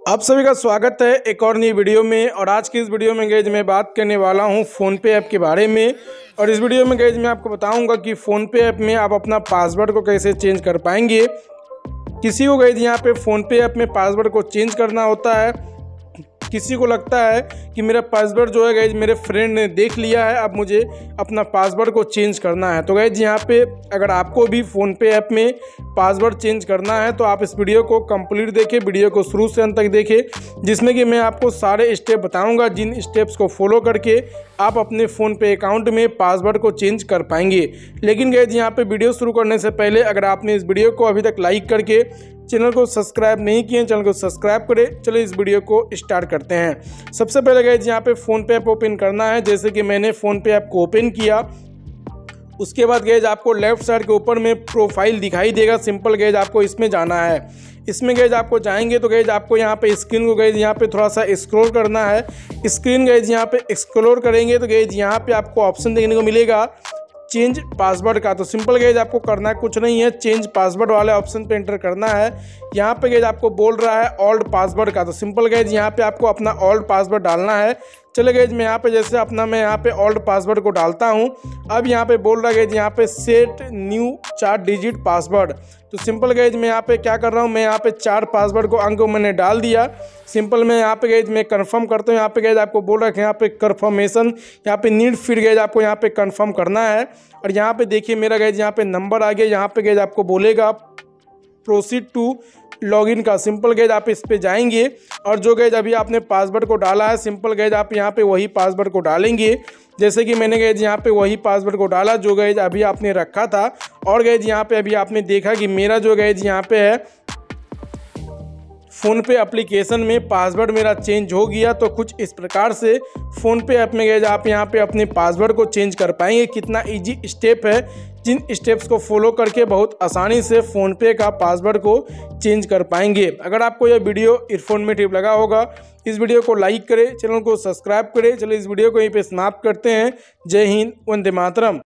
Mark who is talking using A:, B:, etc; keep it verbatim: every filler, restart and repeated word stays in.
A: आप सभी का स्वागत है एक और नई वीडियो में। और आज की इस वीडियो में गैज मैं बात करने वाला हूं फ़ोनपे ऐप के बारे में। और इस वीडियो में गैज मैं आपको बताऊंगा कि फ़ोनपे ऐप में आप अपना पासवर्ड को कैसे चेंज कर पाएंगे। किसी को गैज यहाँ पे फ़ोनपे ऐप में पासवर्ड को चेंज करना होता है, किसी को लगता है कि मेरा पासवर्ड जो है गैज मेरे फ्रेंड ने देख लिया है, अब मुझे अपना पासवर्ड को चेंज करना है। तो गैज यहाँ पे अगर आपको भी फ़ोनपे ऐप में पासवर्ड चेंज करना है तो आप इस वीडियो को कंप्लीट देखें, वीडियो को शुरू से अंत तक देखें, जिसमें कि मैं आपको सारे स्टेप बताऊंगा जिन स्टेप्स को फॉलो करके आप अपने फ़ोनपे अकाउंट में पासवर्ड को चेंज कर पाएंगे। लेकिन गैज यहाँ पे वीडियो शुरू करने से पहले अगर आपने इस वीडियो को अभी तक लाइक करके चैनल को सब्सक्राइब नहीं किए, चैनल को सब्सक्राइब करें। चलो इस वीडियो को स्टार्ट करते हैं। सबसे पहले गैज यहाँ पे फ़ोनपे ऐप ओपन करना है। जैसे कि मैंने फ़ोनपे ऐप को ओपन किया, उसके बाद गैज आपको लेफ्ट साइड के ऊपर में प्रोफाइल दिखाई देगा। सिंपल गैज आपको इसमें जाना है। इसमें गैज आपको जाएंगे तो गैज आपको यहाँ पे स्क्रीन को गैज यहाँ पे थोड़ा सा स्क्रॉल करना है। स्क्रीन गैज यहाँ पे एक्सप्लोर करेंगे तो गैज यहाँ पे आपको ऑप्शन देखने को मिलेगा चेंज पासवर्ड का। तो सिंपल गैज आपको करना कुछ नहीं है, चेंज पासवर्ड वाले ऑप्शन पे एंटर करना है। यहाँ पे गैज आपको बोल रहा है ओल्ड पासवर्ड का। तो सिंपल गैज यहाँ पे आपको अपना ओल्ड पासवर्ड डालना है। चलो गैज मैं यहाँ पे जैसे अपना मैं यहाँ पे ओल्ड पासवर्ड को डालता हूँ। अब यहाँ पे बोल रहा है गैज यहाँ पे सेट न्यू चार डिजिट पासवर्ड। तो सिंपल गैज मैं यहाँ पे क्या कर रहा हूँ, मैं यहाँ पे चार पासवर्ड को अंक मैंने डाल दिया। सिंपल मैं यहाँ पे गैज मैं कंफर्म करता हूँ। यहाँ पे गैज आपको बोल रहा है कि यहाँ पे कंफर्मेशन यहाँ पे नीड फिर गैज आपको यहाँ पे कंफर्म करना है। और यहाँ पे देखिए मेरा गैज यहाँ पे नंबर आ गया। यहाँ पे गैज आपको बोलेगा प्रोसीड टू लॉगिन का। सिंपल गैज आप इस पे जाएंगे और जो गैज अभी आपने पासवर्ड को डाला है, सिंपल गैज आप यहाँ पे वही पासवर्ड को डालेंगे। जैसे कि मैंने गैज यहाँ पे वही पासवर्ड को डाला जो गैज अभी आपने रखा था। और गैज यहाँ पे अभी आपने देखा कि मेरा जो गैज यहाँ पे है फ़ोनपे एप्लीकेशन में पासवर्ड मेरा चेंज हो गया। तो कुछ इस प्रकार से फ़ोनपे ऐप में गए आप यहाँ पे अपने पासवर्ड को चेंज कर पाएंगे। कितना इजी स्टेप है, जिन स्टेप्स को फॉलो करके बहुत आसानी से फ़ोनपे का पासवर्ड को चेंज कर पाएंगे। अगर आपको यह वीडियो इन्फॉर्मेटिव लगा होगा, इस वीडियो को लाइक करें, चैनल को सब्सक्राइब करें। चलिए इस वीडियो को यहीं पे समाप्त करते हैं। जय हिंद, वंदे मातरम।